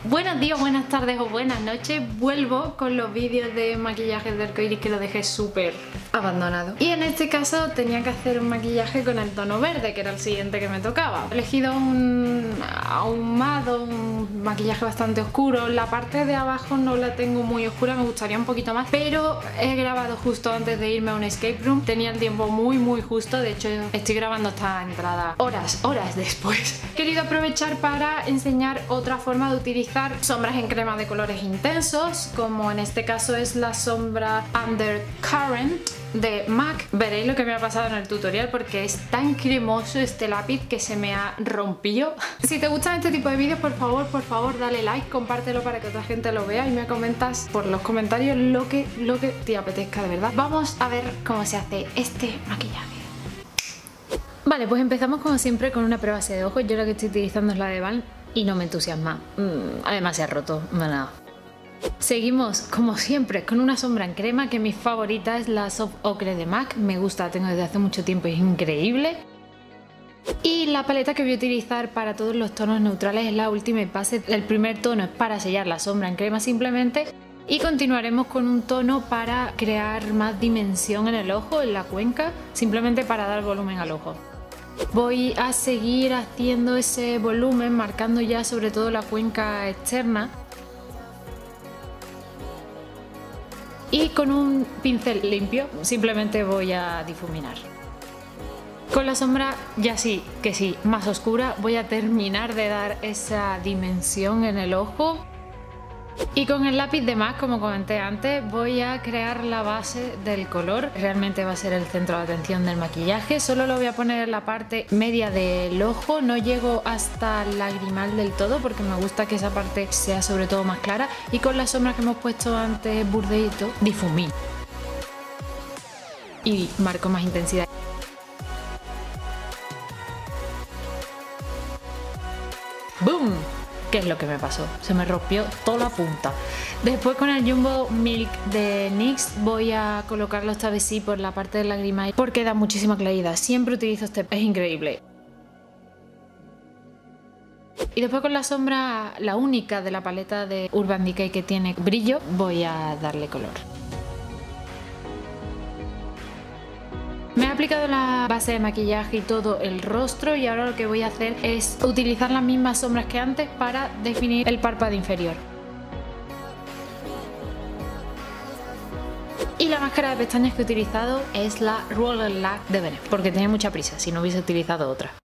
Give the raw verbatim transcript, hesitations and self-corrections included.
Buenos días, buenas tardes o buenas noches. Vuelvo con los vídeos de maquillaje de arcoiris que lo dejé súper abandonado. Y en este caso tenía que hacer un maquillaje con el tono verde, que era el siguiente que me tocaba. He elegido un ahumado, un maquillaje bastante oscuro. La parte de abajo no la tengo muy oscura, me gustaría un poquito más, pero he grabado justo antes de irme a un escape room. Tenía el tiempo muy muy justo, de hecho estoy grabando esta entrada horas, horas después. He querido aprovechar para enseñar otra forma de utilizar sombras en crema de colores intensos, como en este caso es la sombra Undercurrent de MAC. Veréis lo que me ha pasado en el tutorial porque es tan cremoso este lápiz que se me ha rompido. Si te gustan este tipo de vídeos, por favor, por favor, dale like, compártelo para que otra gente lo vea y me comentas por los comentarios lo que, lo que te apetezca de verdad. Vamos a ver cómo se hace este maquillaje. Vale, pues empezamos como siempre con una prebase de ojos. Yo la que estoy utilizando es la de Balm y no me entusiasma. Mm, además se ha roto, no nada. Seguimos, como siempre, con una sombra en crema, que mi favorita es la Soft Ocre de MAC. Me gusta, la tengo desde hace mucho tiempo y es increíble. Y la paleta que voy a utilizar para todos los tonos neutrales es la Ultimate Base. El primer tono es para sellar la sombra en crema simplemente. Y continuaremos con un tono para crear más dimensión en el ojo, en la cuenca, simplemente para dar volumen al ojo. Voy a seguir haciendo ese volumen, marcando ya sobre todo la cuenca externa. Y con un pincel limpio simplemente voy a difuminar. Con la sombra ya sí, que sí, más oscura, voy a terminar de dar esa dimensión en el ojo. Y con el lápiz de MAC, como comenté antes, voy a crear la base del color. Realmente va a ser el centro de atención del maquillaje. Solo lo voy a poner en la parte media del ojo. No llego hasta el lagrimal del todo porque me gusta que esa parte sea sobre todo más clara. Y con la sombra que hemos puesto antes, burdeito, difumino. Y marco más intensidad. ¡Boom! ¿Qué es lo que me pasó? Se me rompió toda la punta. Después con el Jumbo Milk de NYX voy a colocarlo esta vez sí por la parte del lagrimal porque da muchísima claridad. Siempre utilizo este, es increíble. Y después con la sombra, la única de la paleta de Urban Decay que tiene brillo, voy a darle color. Me he aplicado la base de maquillaje y todo el rostro y ahora lo que voy a hacer es utilizar las mismas sombras que antes para definir el párpado inferior. Y la máscara de pestañas que he utilizado es la Roller Lac de Benefit porque tenía mucha prisa, si no hubiese utilizado otra.